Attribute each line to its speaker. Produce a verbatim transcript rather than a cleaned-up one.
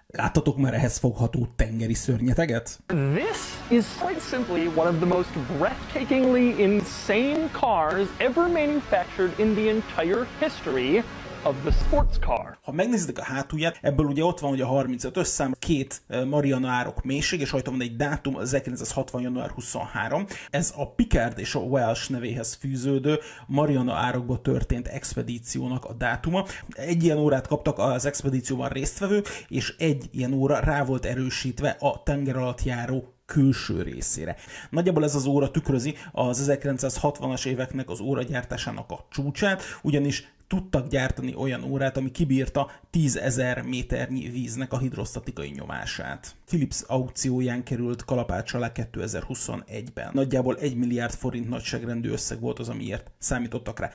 Speaker 1: Láttatok már ehhez fogható tengeri szörnyeteget?
Speaker 2: This is quite simply one of the most breathtakingly insane cars ever manufactured in the entire history of the sports car.
Speaker 1: Ha megnézitek a hátulját, ebből ugye ott van, hogy a harmincötös szám, két Mariana árok mélység, és rajta van egy dátum, az ezerkilencszázhatvan. január huszonharmadika. Ez a Piccard és a Welsh nevéhez fűződő Mariana árokba történt expedíciónak a dátuma. Egy ilyen órát kaptak az expedícióban résztvevők, és egy ilyen óra rá volt erősítve a tenger alatt járó külső részére. Nagyjából ez az óra tükrözi az ezerkilencszázhatvanas éveknek az óragyártásának a csúcsát, ugyanis tudtak gyártani olyan órát, ami kibírta tízezer méternyi víznek a hidrosztatikai nyomását. Philips aukcióján került kalapács alá kétezer-huszonegyben. Nagyjából egy milliárd forint nagyságrendű összeg volt az, amiért számítottak rá.